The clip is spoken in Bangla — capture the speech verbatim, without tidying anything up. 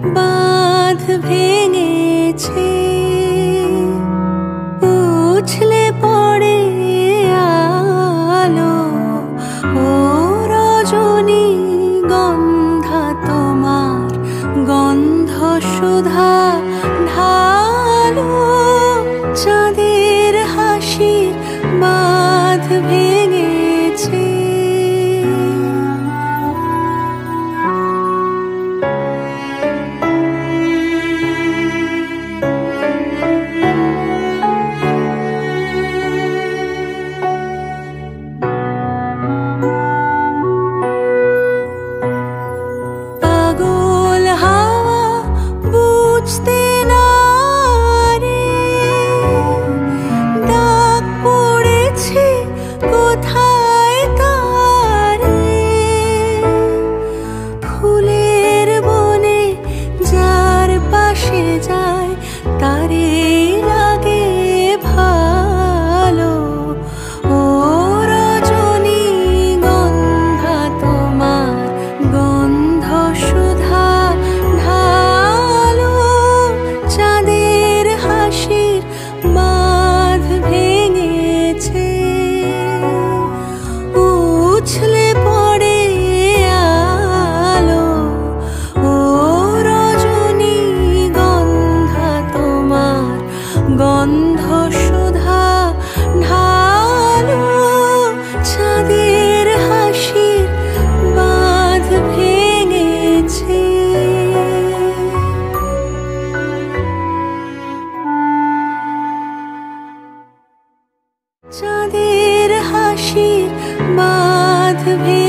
বাঁধ ভেঙেছে, উছলে পড়ে আলো। ও রজনী গন্ধা তোমার গন্ধ সুধা ঢালো, চাঁদের হাসির বাঁধ ভেঙেছে। পাগল হাওয়া বুঝতে না রে, ডাক পড়েছে কোথায় তারে। ফুলের বনে যার পাশে যায় তারে লাগে ভালো। ও রজনী গন্ধা তোমার গন্ধ সুধা ঢালো, চাঁদের হাসির বাঁধ ভেঙেছে, উছলে পড়ে আলো। ও রজনী গন্ধা তোমার গন্ধ সুধা ঢালো, চাঁদের হাসির বাঁধ ভেঙেছে। চাঁদের হাসির বাঁধ ভেঙেছে।